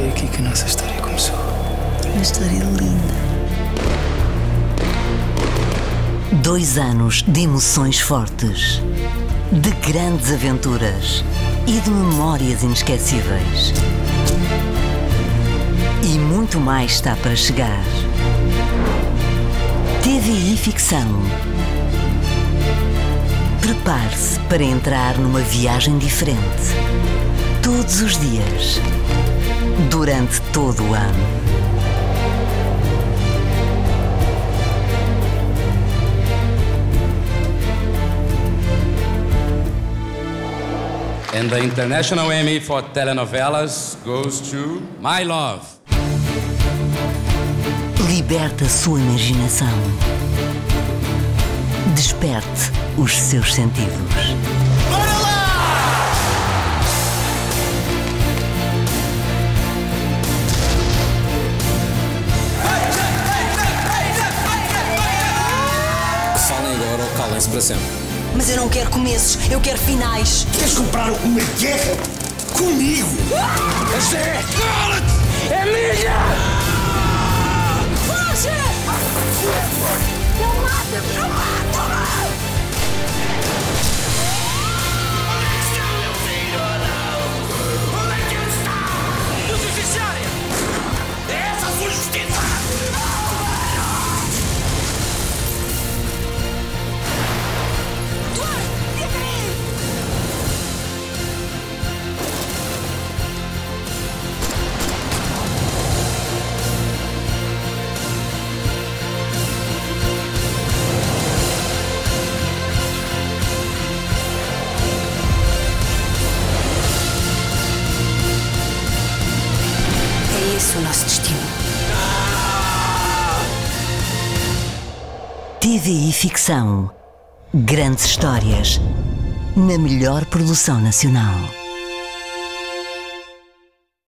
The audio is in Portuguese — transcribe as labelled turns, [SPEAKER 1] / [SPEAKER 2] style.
[SPEAKER 1] aqui que a nossa história começou.
[SPEAKER 2] Uma história linda.
[SPEAKER 3] 2 anos de emoções fortes, de grandes aventuras e de memórias inesquecíveis. E muito mais está para chegar. TVI Ficção. Prepare-se para entrar numa viagem diferente. Todos os dias. Durante todo o ano.
[SPEAKER 4] And the International Emmy for Telenovelas goes to My Love.
[SPEAKER 3] Liberta a sua imaginação. Desperte os seus sentidos.
[SPEAKER 5] Bora lá!
[SPEAKER 6] Que falem agora ou calem-se para sempre.
[SPEAKER 2] Mas eu não quero começos, eu quero finais.
[SPEAKER 5] Queres comprar uma guerra comigo?
[SPEAKER 4] Essa é minha!
[SPEAKER 2] Foge! Não mata-me! Não mata-me!
[SPEAKER 5] Onde é que ele está? O judiciário! É essa a sua justiça!
[SPEAKER 2] É esse o nosso destino.
[SPEAKER 3] TVI Ficção. Grandes histórias. Na melhor produção nacional.